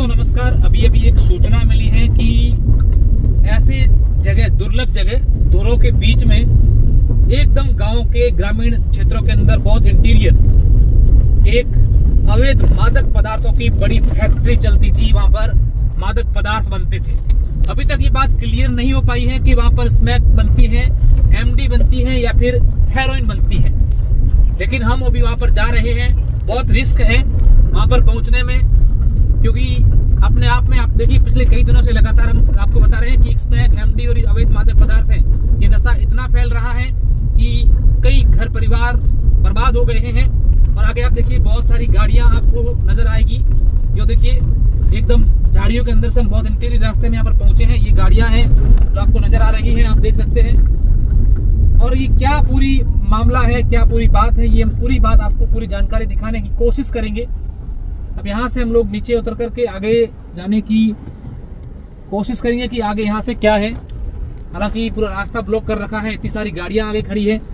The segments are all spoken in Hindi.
दोस्तों नमस्कार। अभी एक सूचना मिली है कि ऐसे जगह, दुर्लभ जगह, दूरों के बीच में एकदम गांव के ग्रामीण क्षेत्रों के अंदर बहुत इंटीरियर एक अवैध मादक पदार्थों की बड़ी फैक्ट्री चलती थी। वहां पर मादक पदार्थ बनते थे। अभी तक ये बात क्लियर नहीं हो पाई है कि वहां पर स्मैक बनती है, एमडी बनती है या फिर हेरोइन बनती है। लेकिन हम अभी वहां पर जा रहे हैं। बहुत रिस्क है वहां पर पहुंचने में, क्योंकि अपने आप में आप देखिए पिछले कई दिनों से लगातार हम आपको बता रहे हैं कि स्मैक, एमडी और अवैध मादक पदार्थ है, ये नशा इतना फैल रहा है कि कई घर परिवार बर्बाद हो गए हैं। और आगे आप देखिए बहुत सारी गाड़ियां आपको नजर आएगी। जो देखिए एकदम झाड़ियों के अंदर से हम बहुत इंटीरियर रास्ते में यहाँ पर पहुंचे हैं। ये गाड़ियां हैं जो आपको नजर आ रही हैं, आप देख सकते हैं। और ये क्या पूरी मामला है, क्या पूरी बात है, ये हम पूरी बात आपको पूरी जानकारी दिखाने की कोशिश करेंगे। अब यहाँ से हम लोग नीचे उतर करके आगे जाने की कोशिश करेंगे कि आगे यहाँ से क्या है। हालांकि पूरा रास्ता ब्लॉक कर रखा है, इतनी सारी गाड़ियां आगे खड़ी है।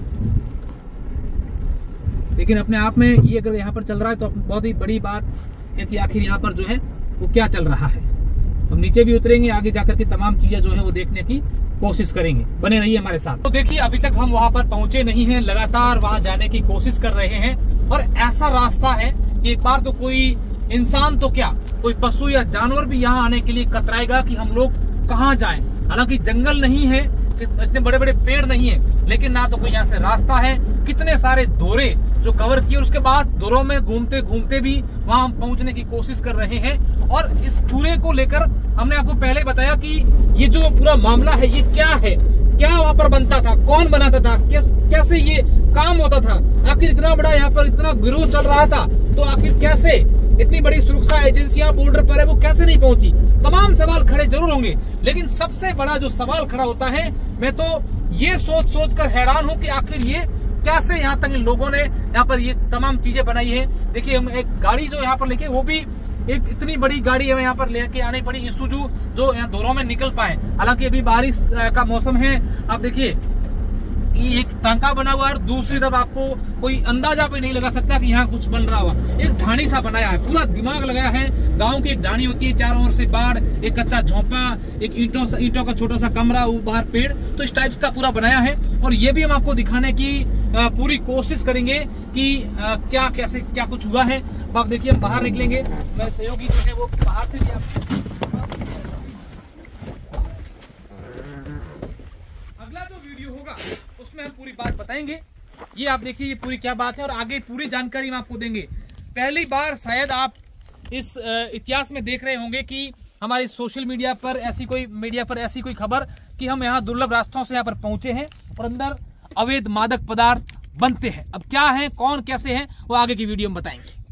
लेकिन अपने आप में ये अगर यहाँ पर चल रहा है तो बहुत ही बड़ी बात है कि आखिर यहाँ पर जो है वो क्या चल रहा है। हम नीचे भी उतरेंगे, आगे जाकर के तमाम चीजें जो है वो देखने की कोशिश करेंगे। बने रहिए हमारे साथ। तो देखिए अभी तक हम वहां पर पहुंचे नहीं हैं, लगातार वहां जाने की कोशिश कर रहे हैं। और ऐसा रास्ता है कि एक बार तो कोई इंसान तो क्या, कोई पशु या जानवर भी यहाँ आने के लिए कतराएगा कि हम लोग कहाँ जाएं। हालांकि जंगल नहीं है, इतने बड़े बड़े पेड़ नहीं है, लेकिन ना तो कोई यहाँ से रास्ता है। कितने सारे दौरे जो कवर किए, उसके बाद दौरों में घूमते घूमते भी वहां हम पहुंचने की कोशिश कर रहे हैं। और इस पूरे को लेकर हमने आपको पहले बताया कि ये जो पूरा मामला है ये क्या है, क्या वहां पर बनता था, कौन बनाता था, कैसे ये काम होता था, आखिर इतना बड़ा यहाँ पर इतना गिरोह चल रहा था तो आखिर कैसे इतनी बड़ी सुरक्षा एजेंसियां बॉर्डर पर है वो कैसे नहीं पहुंची। तमाम सवाल खड़े जरूर होंगे, लेकिन सबसे बड़ा जो सवाल खड़ा होता है, मैं तो ये सोच कर हैरान हूं कि आखिर ये कैसे यहाँ तक इन लोगों ने यहाँ पर ये तमाम चीजें बनाई है। देखिए हम एक गाड़ी जो यहाँ पर लेके, वो भी एक इतनी बड़ी गाड़ी हमें यहाँ पर लेके आनी पड़ी, ईसुजू, जो यहाँ दौरों में निकल पाए। हालांकि अभी बारिश का मौसम है। आप देखिए ये एक टांका बना हुआ है और दूसरी तरफ आपको कोई अंदाजा भी नहीं लगा सकता कि यहाँ कुछ बन रहा हुआ। एक ढाणी सा बनाया है, पूरा दिमाग लगाया है। गांव की एक ढाणी होती है, चारों ओर से बाढ़, एक कच्चा झोंपा, एक ईंटों का छोटा सा कमरा, बाहर पेड़, तो इस टाइप का पूरा बनाया है। और ये भी हम आपको दिखाने की पूरी कोशिश करेंगे कि क्या कैसे क्या कुछ हुआ है। अब आप देखिए हम बाहर निकलेंगे, मेरे सहयोगी जो है वो बाहर से भी अगला जो वीडियो होगा उसमें हम पूरी बात बताएंगे। ये आप देखिए ये पूरी क्या बात है और आगे पूरी जानकारी हम आपको देंगे। पहली बार शायद आप इस इतिहास में देख रहे होंगे कि हमारे सोशल मीडिया पर ऐसी कोई खबर कि हम यहाँ दुर्लभ रास्तों से यहाँ पर पहुंचे हैं और अंदर अवैध मादक पदार्थ बनते हैं। अब क्या है, कौन कैसे हैं, वो आगे की वीडियो में बताएंगे।